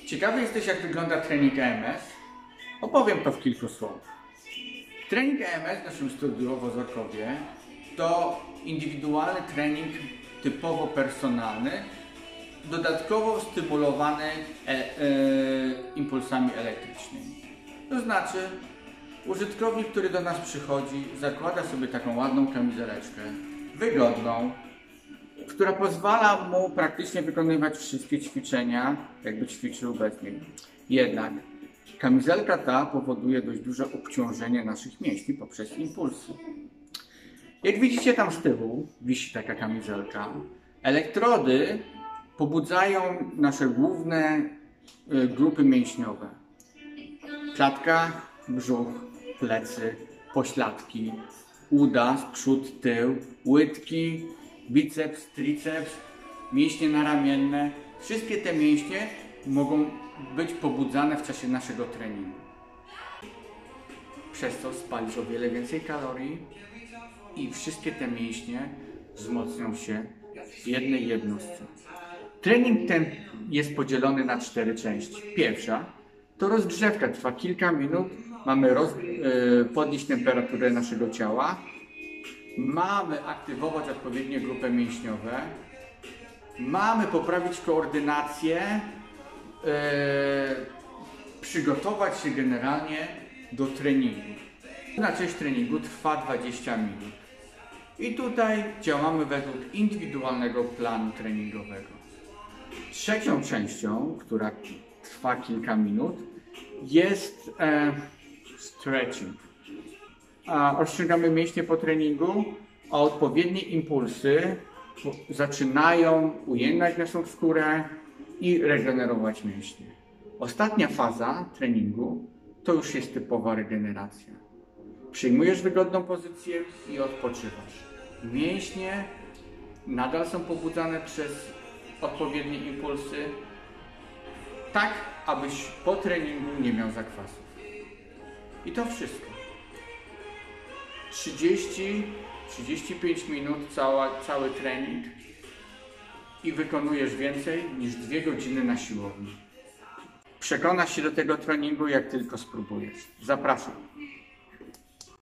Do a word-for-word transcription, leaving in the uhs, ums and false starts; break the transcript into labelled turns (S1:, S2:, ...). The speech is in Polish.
S1: Ciekawy jesteś, jak wygląda trening E M S? Opowiem to w kilku słowach. Trening E M S w naszym studiu w Ozorkowie to indywidualny trening typowo personalny, dodatkowo stymulowany e, e, impulsami elektrycznymi. To znaczy, użytkownik, który do nas przychodzi, zakłada sobie taką ładną kamizeleczkę, wygodną, która pozwala mu praktycznie wykonywać wszystkie ćwiczenia, jakby ćwiczył bez niej. Jednak kamizelka ta powoduje dość duże obciążenie naszych mięśni poprzez impulsy. Jak widzicie, tam z tyłu wisi taka kamizelka. Elektrody pobudzają nasze główne y, grupy mięśniowe. Klatka, brzuch, plecy, pośladki, uda, przód, tył, łydki, biceps, triceps, mięśnie naramienne. Wszystkie te mięśnie mogą być pobudzane w czasie naszego treningu. Przez to spalisz o wiele więcej kalorii i wszystkie te mięśnie wzmocnią się w jednej jednostce. Trening ten jest podzielony na cztery części. Pierwsza to rozgrzewka, trwa kilka minut. Mamy roz, yy, podnieść temperaturę naszego ciała. Mamy aktywować odpowiednie grupy mięśniowe. Mamy poprawić koordynację. Yy, przygotować się generalnie do treningu. Na część treningu trwa dwadzieścia minut. I tutaj działamy według indywidualnego planu treningowego. Trzecią częścią, która trwa kilka minut, jest e, stretching. A rozciągamy mięśnie po treningu, a odpowiednie impulsy zaczynają ujędzać naszą skórę i regenerować mięśnie. Ostatnia faza treningu to już jest typowa regeneracja. Przyjmujesz wygodną pozycję i odpoczywasz. Mięśnie nadal są pobudzane przez odpowiednie impulsy, tak abyś po treningu nie miał zakwasów. I to wszystko. trzydzieści do trzydziestu pięciu minut cała, cały trening i wykonujesz więcej niż dwie godziny na siłowni. Przekonasz się do tego treningu, jak tylko spróbujesz. Zapraszam.